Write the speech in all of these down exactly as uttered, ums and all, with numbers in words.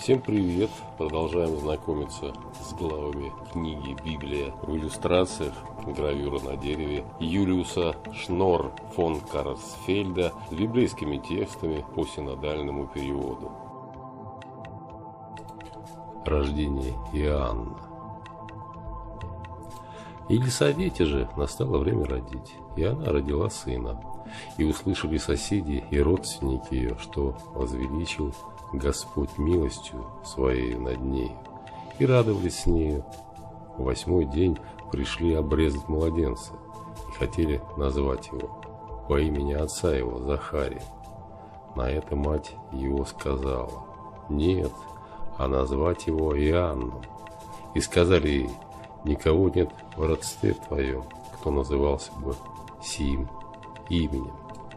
Всем привет! Продолжаем знакомиться с главами книги «Библия» в иллюстрациях, гравюра на дереве Юлиуса Шнор фон Карсфельда с библейскими текстами по синодальному переводу. Рождение Иоанна. Елисавете же настало время родить, и она родила сына. И услышали соседи и родственники ее, что возвеличил Господь милостью Своей над ней, и радовались с нею. В восьмой день пришли обрезать младенца, и хотели назвать его по имени отца его Захария. На это мать его сказала: «Нет, а назвать его Иоанном». И сказали ей: «Никого нет в родстве твоем, кто назывался бы сим именем».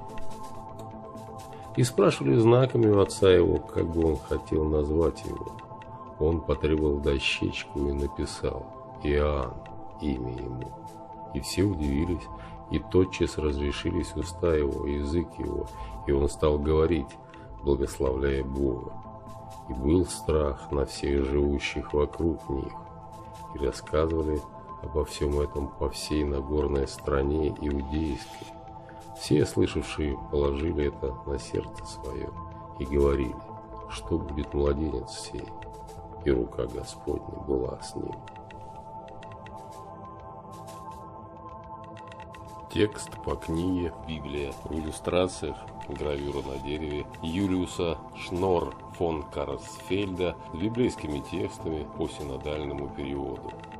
И спрашивали знаками у отца его, как бы он хотел назвать его. Он потребовал дощечку и написал: «Иоанн» имя ему. И все удивились, и тотчас разрешились уста его, и язык его, и он стал говорить, благословляя Бога. И был страх на всех живущих вокруг них, и рассказывали обо всем этом по всей Нагорной стране иудейской. Все слышавшие положили это на сердце свое и говорили, что будет младенец сей, и рука Господня была с ним. Текст по книге «Библия» в иллюстрациях, гравюра на дереве Юлиуса Шнор фон Карсфельда с библейскими текстами по синодальному переводу.